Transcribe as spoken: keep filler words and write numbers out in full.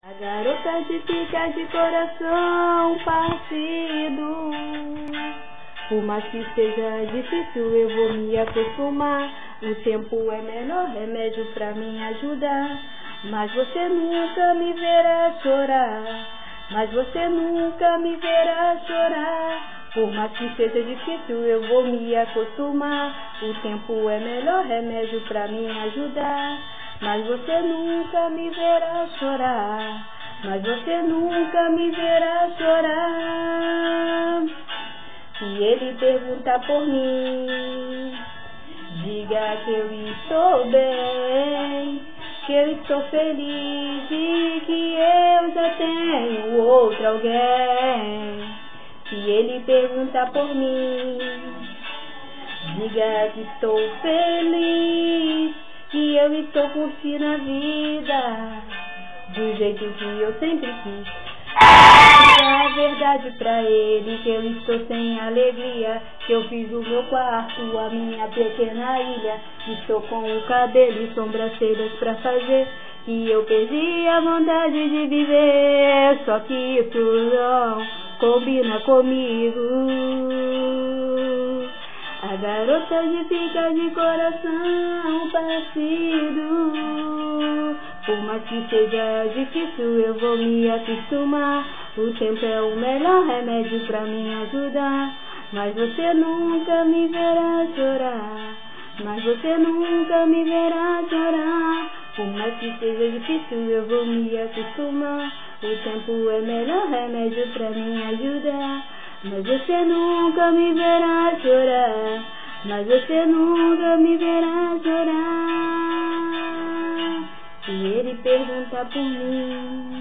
A garota de fica de coração partido. Por mais que seja difícil, eu vou me acostumar. O tempo é melhor remédio pra me ajudar. Mas você nunca me verá chorar. Mas você nunca me verá chorar. Por mais que seja difícil, eu vou me acostumar. O tempo é melhor remédio pra me ajudar. Mas você nunca me verá chorar. Mas você nunca me verá chorar. Se ele perguntar por mim, diga que eu estou bem, que eu estou feliz e que eu já tenho outro alguém. Se ele perguntar por mim, diga que estou feliz, que eu estou curtindo a vida do jeito que eu sempre quis. Diga a verdade pra ele, que eu estou sem alegria, que eu fiz o meu quarto, a minha pequena ilha. Estou com o cabelo e sobrancelhas pra fazer, e eu perdi a vontade de viver. Só que isso não combina comigo. A garota de fica de coração partido. Por mais que seja difícil, eu vou me acostumar. O tempo é o melhor remédio pra me ajudar. Mas você nunca me verá chorar. Mas você nunca me verá chorar. Por mais que seja difícil, eu vou me acostumar. O tempo é melhor remédio pra me ajudar. Mas você nunca me verá chorar. Mas você nunca me verá chorar. Se ele perguntar por mim,